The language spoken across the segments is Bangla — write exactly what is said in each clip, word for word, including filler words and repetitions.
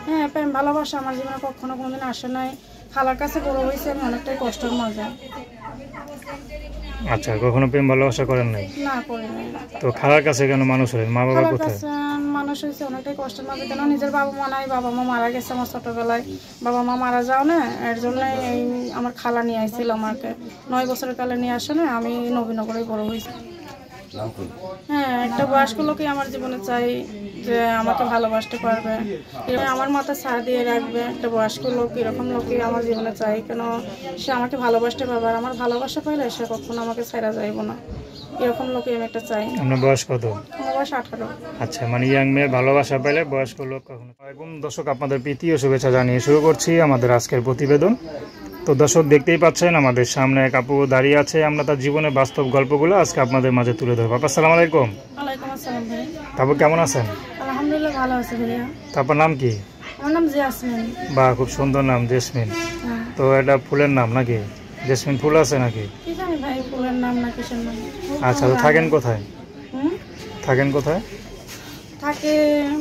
হ্যাঁ, প্রেম ভালোবাসা আমার জীবনে কখনো কোনোদিন আসে নাই। খালার কাছে বড় হয়েছে আমি অনেকটাই কষ্টের মাঝে। আচ্ছা, কখনো প্রেম ভালোবাসা করেন নাই? না, করি নাই। তো খালার কাছে কেন মানুষ হলেন? মা বাবা খালার কোথায়? কাছে মানুষ হয়েছে অনেকটাই কষ্টের মাঝে, কেন নিজের বাবা মা নাই, বাবা মা মারা গেছে আমার ছোটবেলায়। বাবা মা মারা যাও না, এর জন্য এই আমার খালা নিয়ে আসছিল আমাকে। নয় বছরের কালে নিয়ে আসে না, আমি নবীনগরে বড় হয়েছি। হ্যাঁ, একটা বয়স্ক লোকই আমার জীবনে চাই যে আমাকে ভালোবাসতে পারবে, আমার মাথায় ছাড় দিয়ে রাখবে। একটা বয়স্ক লোক, এরকম লোকই আমার জীবনে চাই, কেন সে আমাকে ভালোবাসতে পারবে। আর আমার ভালোবাসা পাইলে সে কখনো আমাকে ছাড়া যাইব না, এরকম লোকই আমি একটা চাই। আপনার বয়স কত? আমার বয়স আঠারো। আচ্ছা, মানে ইয়াং মেয়ে ভালোবাসা পাইলে বয়স্ক লোক কখনো। এবং দর্শক, আপনাদের প্রীতি ও শুভেচ্ছা জানিয়ে শুরু করছি আমাদের আজকের প্রতিবেদন। তো দর্শক, দেখতেই পাচ্ছেন আমাদের সামনে এক আপু দাঁড়িয়ে আছে। আমরা তার জীবনের বাস্তব গল্পগুলো আজকে আপনাদের মাঝে তুলে ধরবো। আপা, আসসালামু আলাইকুম। ওয়ালাইকুম আসসালাম ভাই। তারপর কেমন আছেন? আলহামদুলিল্লাহ ভালো আছে ভাইয়া। তারপর নাম কি? আমার নাম জেসমিন। বা খুব সুন্দর নাম, জেসমিন। তো এটা ফুলের নাম নাকি? জেসমিন ফুল আছে নাকি? কি জানি ভাই, ফুলের নাম না কিসের নাম। আচ্ছা, তো থাকেন কোথায়? হুম, থাকেন কোথায়? থাকে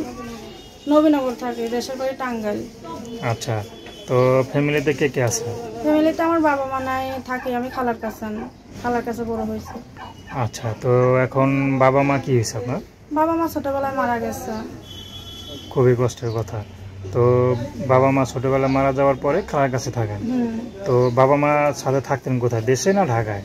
নবীনগর, থাকে দেশের বাড়ি টাঙ্গাইল। আচ্ছা, তো ফ্যামিলিতে কে কে আছে? ফ্যামিলিতে আমার বাবা মা নাই, থাকি আমি খালার কাছে। খালার কাছে বড় হয়েছে। আচ্ছা, তো এখন বাবা মা কি হয়েছে আপনার? বাবা মা ছোটবেলায় মারা গেছে। খুবই কষ্টের কথা। তো বাবা মা ছোটবেলায় মারা যাওয়ার পরে খালার কাছে থাকেন। তো বাবা মা সাথে থাকতেন কোথায়, দেশে না ঢাকায়?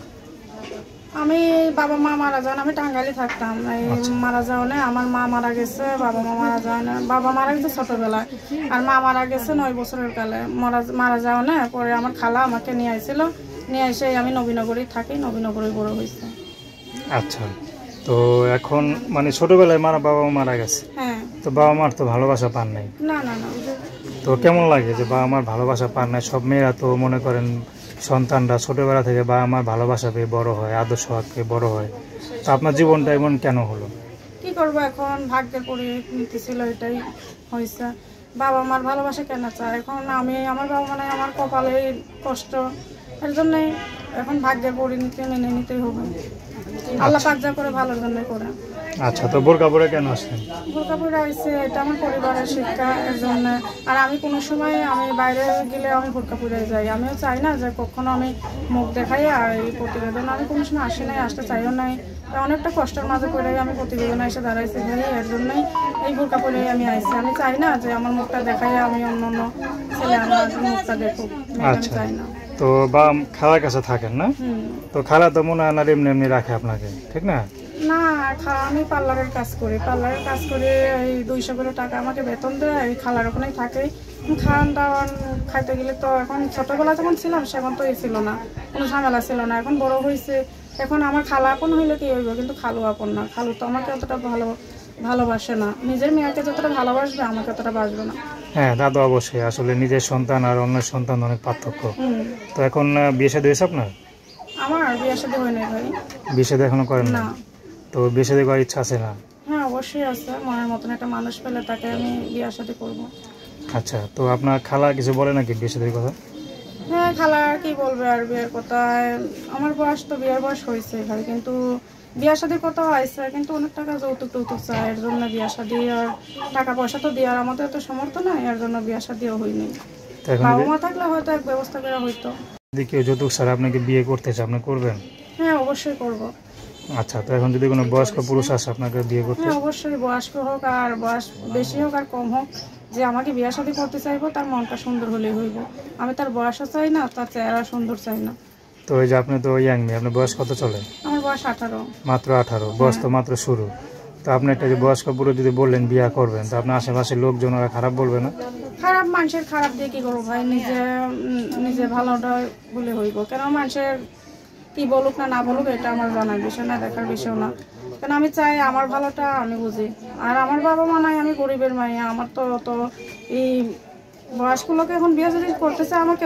আমি বাবা মা মারা যান, আমি টাঙ্গাইলে থাকতাম। এই মারা যাও না, আমার মা মারা গেছে, বাবা মা মারা যায় না। বাবা মারা গেছে ছোটবেলায়, আর মা মারা গেছে নয় বছরের কালে। মারা মারা যাও না, পরে আমার খালা আমাকে নিয়ে আসছিল, নিয়ে এসে আমি নবীনগরেই থাকি, নবীনগরে বড় হয়েছে। আচ্ছা, তো এখন মানে ছোটবেলায় মারা বাবা মা মারা গেছে। হ্যাঁ। তো বাবা মার তো ভালোবাসা পান নাই? না না না। তো কেমন লাগে যে বাবা মার ভালোবাসা পান নাই? সব মেয়েরা তো মনে করেন সন্তানরা ছোটবেলা থেকে বাবা মার ভালোবাসা পেয়ে বড় হয়, আদর্শ পেয়ে বড় হয়। তো আপনার জীবনটা এমন কেন হলো? কি করবো, এখন ভাগ্যের পরিণতি ছিল, এটাই হয়েছে। বাবা মার ভালোবাসা কেন চায়, এখন আমি আমার বাবা মানে আমার কপালে কষ্ট, এর জন্যই এখন ভাগ্যের পরিণতি মেনে নিতেই হবে। আল্লাহ পাক যা করে ভালোর জন্য করে। আচ্ছা, তো বোরকা পরে কেন আসছেন? বোরকা পরে আসছে, এটা আমার পরিবারের শিক্ষা, এর জন্য। আর আমি কোনো সময় আমি বাইরে গেলে আমি বোরকা পরে যাই। আমিও চাই না যে কখনো আমি মুখ দেখাই। আর এই প্রতিবেদন আমি কোনো সময় আসি নাই, আসতে চাইও নাই। অনেকটা কষ্টের মাঝে পড়ে আমি প্রতিবেদনে এসে দাঁড়াইছি ভাই, এর জন্যই এই বোরকা পরে আমি আইছি। আমি চাই না যে আমার মুখটা দেখাই আমি অন্য অন্য ছেলে আমার মুখটা দেখুক, আমি চাই না। তো বা খালার কাছে থাকেন না? তো খালা তো মনে হয় না এমনি এমনি রাখে আপনাকে, ঠিক না? না, আমি পার্লারের কাজ করি, পার্লারের কাজ করে এই দুইশো করে টাকা আমাকে বেতন দেয়। এই খালার ওখানেই থাকে। খাওয়ান দাওয়ান খাইতে গেলে তো, এখন ছোটবেলা যখন ছিলাম সেখন তো এই ছিল না, কোনো ঝামেলা ছিল না। এখন বড় হয়েছে, এখন আমার খালা আপন হইলে কি হইব, কিন্তু খালু আপন না। খালু তো আমাকে অতটা ভালো ভালোবাসে না। নিজের মেয়েকে যতটা ভালোবাসবে আমাকে অতটা বাসবে না। হ্যাঁ, তা তো অবশ্যই। আসলে নিজের সন্তান আর অন্যের সন্তান অনেক পার্থক্য। তো এখন বিয়ে শাদী হয়েছে আপনার? আমার বিয়ে শাদী হয় নাই ভাই। বিয়ে শাদী এখনো করেন না? তো বিয়ে শাদী করার ইচ্ছা আছে না? হ্যাঁ, অবশ্যই আছে। মনের মতন একটা মানুষ পেলে তাকে আমি বিয়ে শাদী করবো। আচ্ছা, তো আপনার খালা কিছু বলে নাকি বিয়ে শাদীর কথা? হ্যাঁ, খালা আর কি বলবে আর বিয়ের কথা। আমার বয়স তো বিয়ের বয়স হয়েছে ভাই, কিন্তু বিয়ে শাদীর কথা আইসে, কিন্তু অনেক টাকা যৌতুক টৌতুক চায়, এর জন্য বিয়ে শাদী আর টাকা পয়সা তো দেওয়ার আমাদের তো সমর্থ নাই, এর জন্য বিয়ে শাদীও হয়নি। বাবা মা থাকলে হয়তো এক ব্যবস্থা করা হইতো। যদি কেউ যৌতুক ছাড়া আপনাকে বিয়ে করতে চায়, আপনি করবেন? হ্যাঁ, অবশ্যই করবো। আচ্ছা, তো এখন যদি কোনো বয়স্ক পুরুষ আসে আপনাকে বিয়ে করতে? হ্যাঁ, অবশ্যই। বয়স্ক হোক আর বয়স বেশি হোক আর কম হোক, যে আমাকে বিয়ে শাদী করতে চাইবো তার মনটা সুন্দর হলেই হইব। আমি তার বয়সও চাই না, তার চেহারা সুন্দর চাই না। তো ওই যে আপনি তো ইয়াং মেয়ে, আপনার বয়স কত চলে? আমার বয়স আঠারো। মাত্র আঠারো? বয়স তো মাত্র শুরু। তো আপনি একটা যে বয়স্ক পুরুষ যদি বললেন বিয়ে করবেন, তো আপনার আশেপাশের লোকজন ওরা খারাপ বলবে না? খারাপ মানুষের খারাপ দিয়ে কি করবো ভাই, নিজে নিজে ভালোটা বলে হইব। কেন মানুষের কি বলুক না না বলুক এটা আমার জানার বিষয় না, দেখার বিষয় না। কেন আমি চাই আমার ভালোটা আমি বুঝি। আর আমার বাবা মা নাই, আমি গরিবের মাইয়া। আমার তো তো এই বয়স্ক লোকে এখন বিয়ে শাদী করতেছে আমাকে।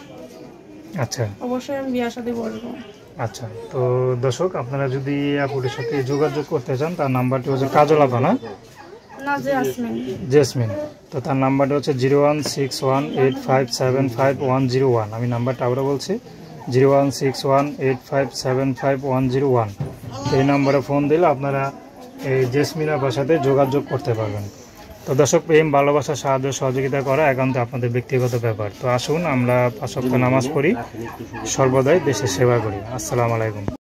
আচ্ছা, অবশ্যই আমি বিয়ে শাদী করবো। আচ্ছা, তো দর্শক, আপনারা যদি আপুটির সাথে যোগাযোগ করতে চান, তার নাম্বারটি হচ্ছে কাজল আপা না? না, জেসমিন। জেসমিন। তো তার নাম্বারটা হচ্ছে zero one six one eight five seven five one zero one. আমি নাম্বারটা আবারও বলছি, zero one six one eight five seven five one zero one. এই নাম্বারে ফোন দিলে আপনারা এই জেসমিন আপার সাথে যোগাযোগ করতে পারবেন। তো তো দর্শক, প্রেম ভালোবাসা সাহায্য সহযোগিতা করা একান্ত আপনাদের ব্যক্তিগত ব্যাপার। তো আসুন আমরা পাঁচ ওয়াক্ত নামাজ পড়ি, সর্বদাই দেশের সেবা করি। আসসালামু আলাইকুম।